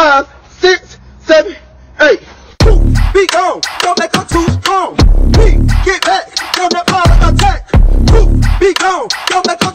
5, 6, 7, 8. Be gone, don't make her too strong. We get back, don't let power attack. Be gone, don't make her